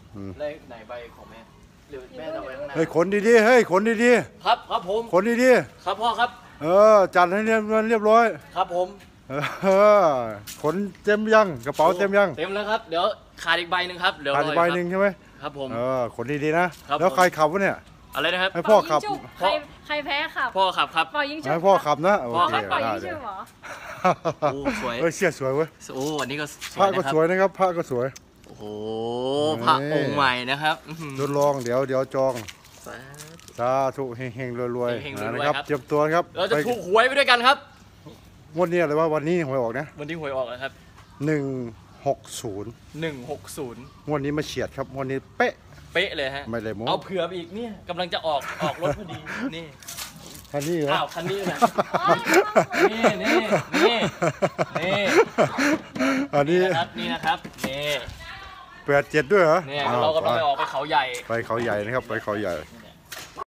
เลขไหนใบของแม่หรือแม่จะไว้ข้างหน้าเฮ้ยขนดีๆเฮ้ยขนดีครับครับผมๆขนดีครับพ่อครับๆจัดให้เรียบร้อยครับผมขนเต็มยังกระเป๋าเต็มยังเต็มแล้วครับเดี๋ยวขาดอีกใบหนึ่งครับเดี๋ยวขาดอีกใบหนึ่งใช่ไหมครับผมขนดีๆนะครับ แล้วใครขับวะเนี่ยอะไรนะครับให้พ่อขับใครแพ้ขับพ่อขับครับเป่ายิงฉุบให้พ่อขับนะโอพ่อเคครับเป่าได้ยิงเลฉุยบเหรอโอ้สวยเฮ้ยเสียสวยเว้ยโอ้วันนี้ก็สพระวยก็นะครัสวยนะครับพระก็สวยโอ้โหพระองค์ใหม่นะครับทดลองเดี๋ยวจองสาสาธุเฮงๆรวยเฮงๆรวยๆนะครับครับเตรียมตัวครับเราจะถูกหวยไปด้วยกันครับงวดนี้อะไรว่าวันนี้หวยออกนะวันที่หวยออกนะครับ 160 160 งวดนี้มาเฉียดครับงวดนี้เป๊ะเป๊ะเลยฮะไม่เลยโม้เอาเผื่อไปอีกเนี่ยกำลังจะออกรถพอดีนี่คันนี้เหรออ้าวคันนี้นะ นี่นี่นี่นี่อันนี้นี่นะครับนี่ 87ด้วยเหรอเนี่ยเรากำลังไปออกไปเขาใหญ่ไปเขาใหญ่นะครับไปเขาใหญ่นะ